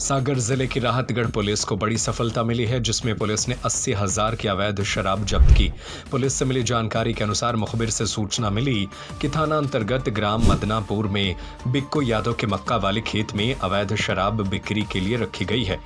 सागर जिले की राहतगढ़ पुलिस को बड़ी सफलता मिली है, जिसमें पुलिस ने 80,000 की अवैध शराब जब्त की। पुलिस से मिली जानकारी के अनुसार मुखबिर से सूचना मिली कि थाना अंतर्गत ग्राम मदनापुर में बिक्कू यादव के मक्का वाले खेत में अवैध शराब बिक्री के लिए रखी गई है।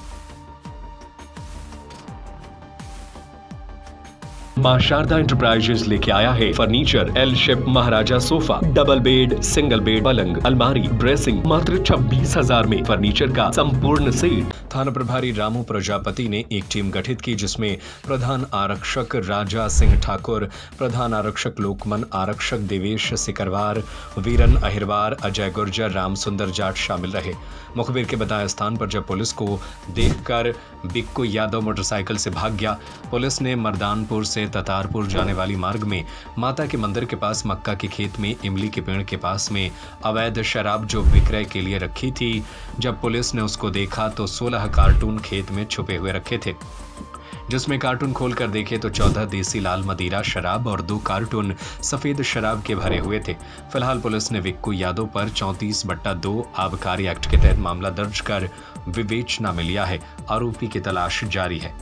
मां शारदा एंटरप्राइजेज लेके आया है furniture, L shape Maharaja sofa, double bed, single bed, पलंग, अलमारी, ड्रेसिंग मात्र 26,000 में फर्नीचर का संपूर्ण सेट। थाना प्रभारी रामू प्रजापति ने एक टीम गठित की, जिसमें प्रधान आरक्षक राजा सिंह ठाकुर, प्रधान आरक्षक लोकमन, आरक्षक देवेश सिकरवार, वीरन अहिरवार, अजय गुर्जर, राम सुंदर जाट शामिल रहे। मुखबिर के बताए स्थान पर जब पुलिस को देखकर बिक्कू यादव मोटरसाइकिल से भाग गया। पुलिस ने मर्दानपुर से ततारपुर जाने वाली मार्ग में माता के मंदिर के पास मक्का के खेत में इमली के पेड़ के पास में अवैध शराब जो विक्रय के लिए रखी थी, जब पुलिस ने उसको देखा तो 16 कार्टून खेत में छुपे हुए रखे थे, जिसमें कार्टून खोलकर देखे तो 14 देसी लाल मदिरा शराब और 2 कार्टून सफेद शराब के भरे हुए थे। फिलहाल पुलिस ने बिक्कू यादव पर 34/2 आबकारी एक्ट के तहत मामला दर्ज कर विवेचना में लिया है। आरोपी की तलाश जारी है।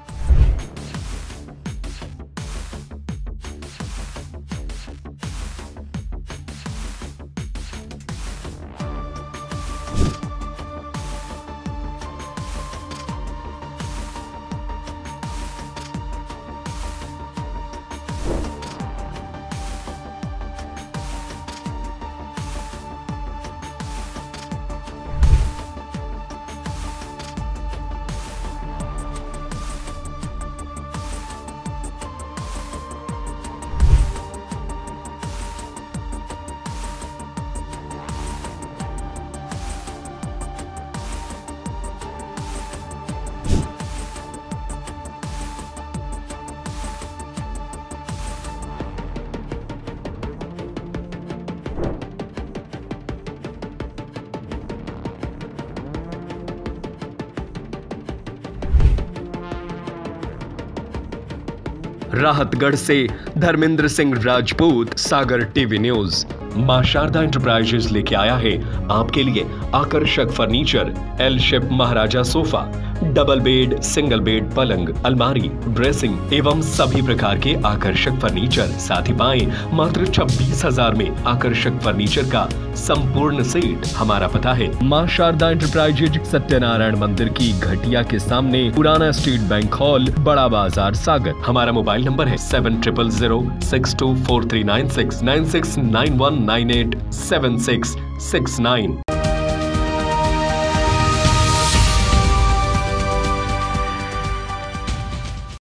राहतगढ़ से Dharmendra Singh Rajput, Sagar TV news. Maa Sharda enterprises लेके आया है आपके लिए आकर्षक furniture, L shape Maharaja sofa, double bed, single bed, पलंग, अलमारी, ड्रेसिंग एवं सभी प्रकार के आकर्षक फर्नीचर। साथ ही पाएं मात्र 26,000 में आकर्षक फर्नीचर का संपूर्ण सेट। हमारा पता है मां शारदा एंटरप्राइजेज, सत्यनारायण मंदिर की घटिया के सामने, पुराना स्टेट बैंक हॉल, बड़ा बाजार, सागर। हमारा मोबाइल नंबर है 7000624396 9691987669।